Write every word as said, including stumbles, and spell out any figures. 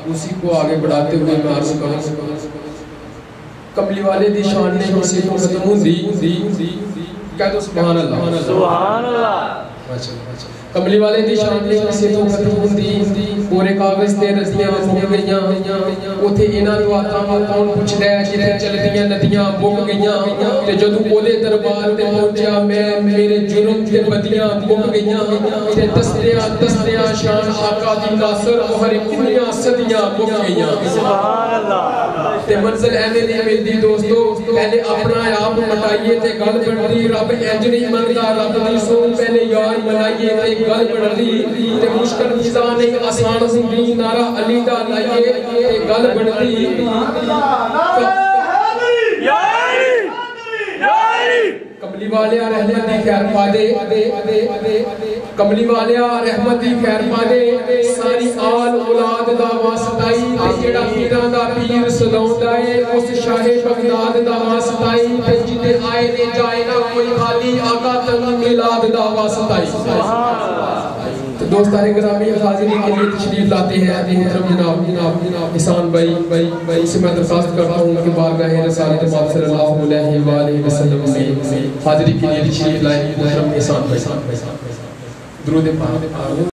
اسی کو آگے بڑھاتے ہوئے میں عرض کروں کملی والے دی شان نے کسی کو ختم ہوں دی کہہ دو سبحان اللہ سبحان اللہ کملی والے دی شان نے کسی کو ختم ہوں دی پورے کاغذ تے رزیاں بک گئیاں اتھے انہاں تو آتا ہوں کون پوچھ دے جتھے چلدیاں ندیاں بک گئیاں تے جدوں اودے دربار تے پہنچیا میں میرے جرم تے بدیاں بک گئیاں تے دستیاں دستیاں شان آقا دی ناصر ہر کنیاں صدیاں بک گئیاں سبحان اللہ تے منزل ایویں نہیں ملدی دوستو پہلے اپنا آپ مٹائیے تے گل بڑھدی رب انج نہیں مندا رب دی سون پہلے یار منائیے تے گل بڑھدی تے مشکل چیزاں نہیں آسان ہوندی نعرہ علی دا لائیے تے گل بڑھدی کملی والیا رحمت دی خیر پا دے کملی والیا رحمت دی خیر پا دے ساری آل اولاد دا واسطائی تے جڑا پیراں دا پیر سداوندا اے اس شاہ بغداد دا واسطائی تے جتے آئے نے جائے نہ کوئی خالی آقا تنگ میلاد دا واسطائی سبحان اللہ دوستان گرامی حاضرین کے لیے تشریف لاتے ہیں محترم جناب جناب جناب احسان بھائی بھائی بھائی سے میں درخواست کرتا ہوں کہ بارگاہ رسالت مآب صلی اللہ علیہ وآلہ وسلم میں حاضری کے لیے تشریف لائیں محترم احسان بھائی درود پاک